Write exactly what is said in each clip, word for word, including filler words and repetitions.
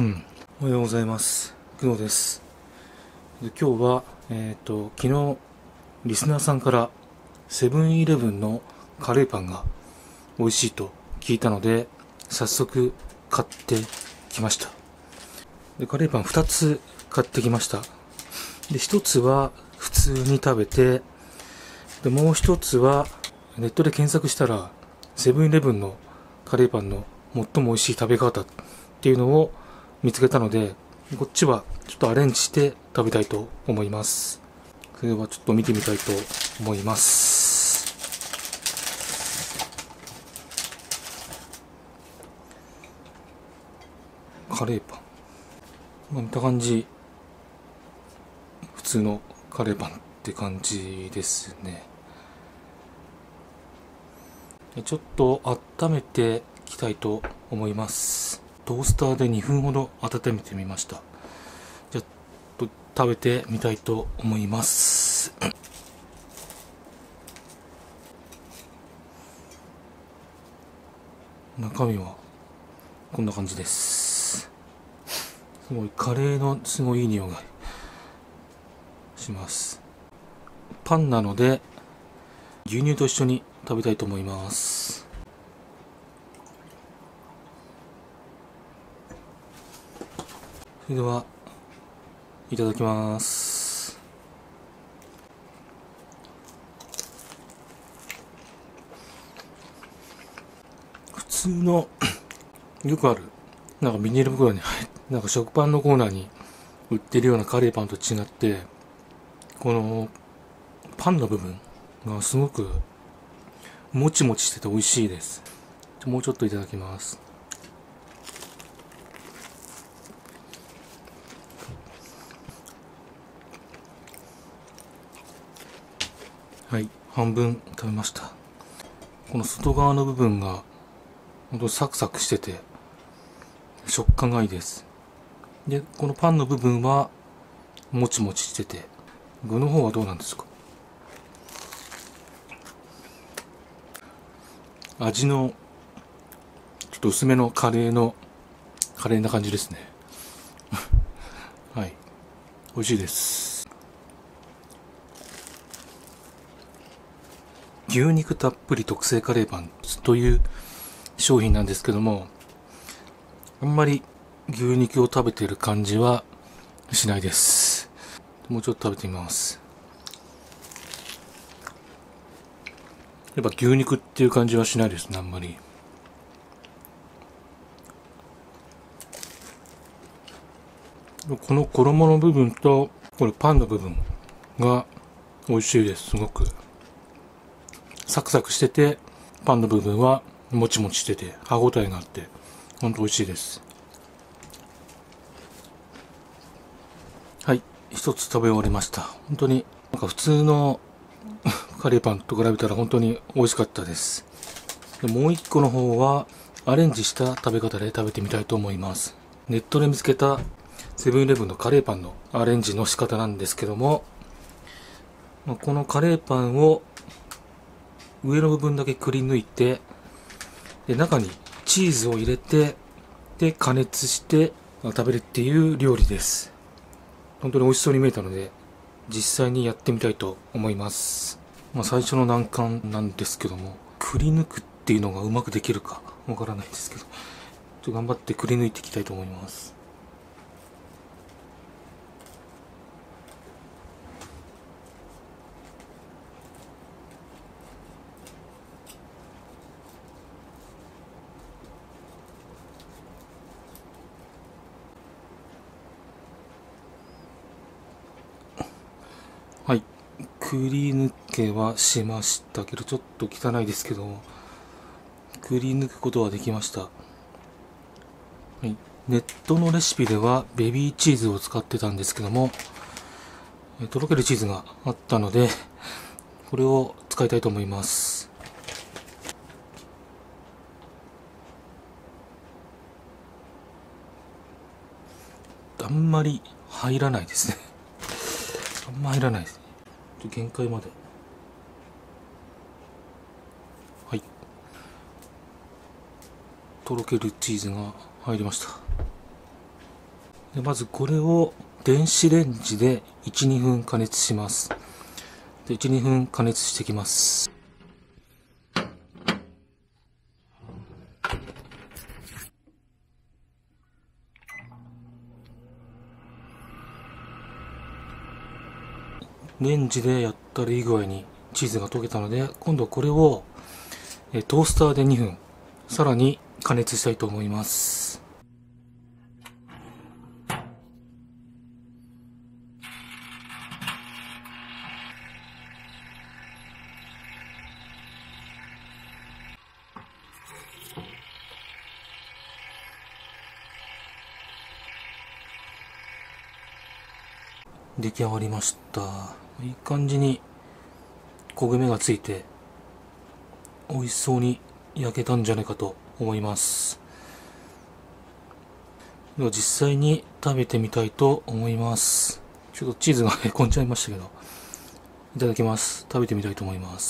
うん、おはようございます。工藤です。で今日は、えっと、昨日、リスナーさんからセブンイレブンのカレーパンが美味しいと聞いたので、早速買ってきました。で、カレーパンふたつ買ってきました。で、ひとつは普通に食べて、で、もうひとつはネットで検索したら、セブンイレブンのカレーパンの最も美味しい食べ方っていうのを見つけたので、こっちはちょっとアレンジして食べたいと思います。それではちょっと見てみたいと思います。カレーパン。まあ、見た感じ、普通のカレーパンって感じですね。ちょっと温めていきたいと思います。トースターでにふんほど温めてみました。じゃあ、と食べてみたいと思います。中身はこんな感じです。すごいカレーのすごいいい匂いがします。パンなので牛乳と一緒に食べたいと思います。それではいただきます。普通のよくあるなんかビニール袋に入ってなんか食パンのコーナーに売ってるようなカレーパンと違って、このパンの部分がすごくもちもちしてて美味しいです。もうちょっといただきます。はい、半分食べました。この外側の部分が本当にサクサクしてて食感がいいです。で、このパンの部分はもちもちしてて、具の方はどうなんですか？味のちょっと薄めのカレーのカレーな感じですね。はい、美味しいです。牛肉たっぷり特製カレーパンという商品なんですけども、あんまり牛肉を食べてる感じはしないです。もうちょっと食べてみます。やっぱ牛肉っていう感じはしないですね、あんまり。この衣の部分とこれパンの部分が美味しいです。すごくサクサクしてて、パンの部分はもちもちしてて歯ごたえがあって本当美味しいです。はい、一つ食べ終わりました。本当になんか普通のカレーパンと比べたら本当に美味しかったです。でもう一個の方はアレンジした食べ方で食べてみたいと思います。ネットで見つけたセブンイレブンのカレーパンのアレンジの仕方なんですけども、このカレーパンを上の部分だけくり抜いて、で中にチーズを入れて、で加熱して食べるっていう料理です。本当に美味しそうに見えたので実際にやってみたいと思います。まあ、最初の難関なんですけども、くり抜くっていうのがうまくできるかわからないですけど、ちょっと頑張ってくり抜いていきたいと思います。はい、くり抜けはしましたけど、ちょっと汚いですけどもくり抜くことはできました。はい、ネットのレシピではベビーチーズを使ってたんですけども、とろけるチーズがあったのでこれを使いたいと思います。あんまり入らないですね。あんま入らないです。限界まで。はい、とろけるチーズが入りました。 でまずこれを電子レンジでいち、にふん加熱します。でいち、にふん加熱していきます。レンジでやったらいい具合にチーズが溶けたので、今度はこれをトースターでにふんさらに加熱したいと思います。出来上がりました。いい感じに焦げ目がついて美味しそうに焼けたんじゃないかと思います。では実際に食べてみたいと思います。ちょっとチーズがへこんじゃいましたけど、いただきます。食べてみたいと思います。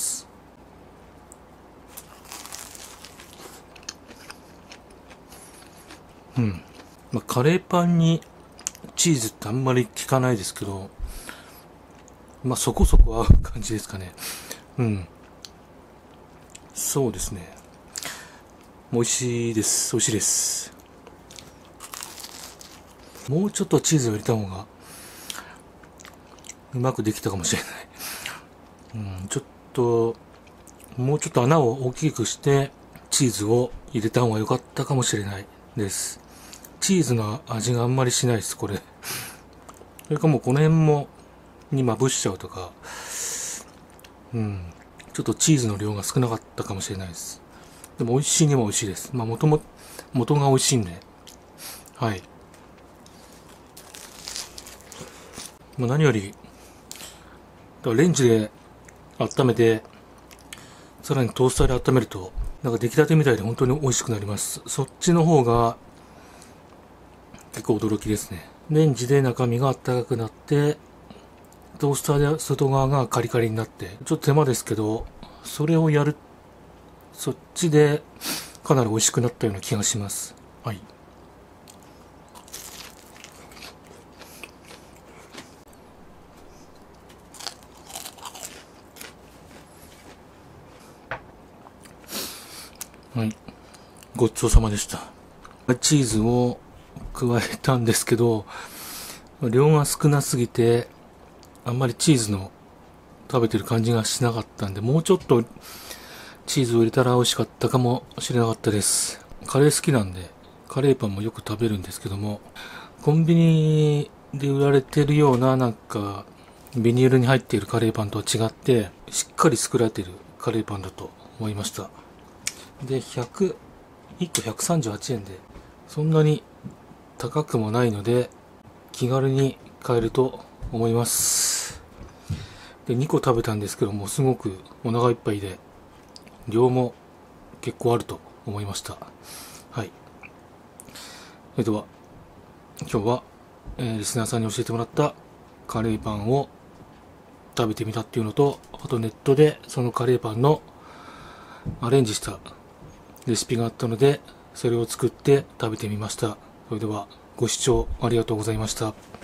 うん。まあ、カレーパンにチーズってあんまり効かないですけど、まあそこそこ合う感じですかね。うん。そうですね。美味しいです。美味しいです。もうちょっとチーズを入れた方がうまくできたかもしれない。うん、ちょっと、もうちょっと穴を大きくしてチーズを入れた方が良かったかもしれないです。チーズの味があんまりしないです、これ。それかもうこの辺も、にまぶしちゃうとか、うん、ちょっとチーズの量が少なかったかもしれないです。でも美味しいには美味しいです。まあ元も、元が美味しいんで、はい。まあ何より、レンジで温めて、さらにトースターで温めると、なんか出来たてみたいで本当に美味しくなります。そっちの方が、結構驚きですね。レンジで中身が温かくなって、トースターで外側がカリカリになって、ちょっと手間ですけど、それをやる、そっちでかなり美味しくなったような気がします。はい。はい。ごちそうさまでした。チーズを加えたんですけど、量が少なすぎて、あんまりチーズの食べてる感じがしなかったんで、もうちょっとチーズを入れたら美味しかったかもしれなかったです。カレー好きなんで、カレーパンもよく食べるんですけども、コンビニで売られてるようななんか、ビニールに入っているカレーパンとは違って、しっかり作られているカレーパンだと思いました。で、ひゃく、いっこひゃくさんじゅうはちえんで、そんなに高くもないので、気軽に買えると思います。で、にこ食べたんですけども、すごくお腹いっぱいで、量も結構あると思いました。はい。それでは、今日は、えー、リスナーさんに教えてもらったカレーパンを食べてみたっていうのと、あとネットでそのカレーパンのアレンジしたレシピがあったので、それを作って食べてみました。それでは、ご視聴ありがとうございました。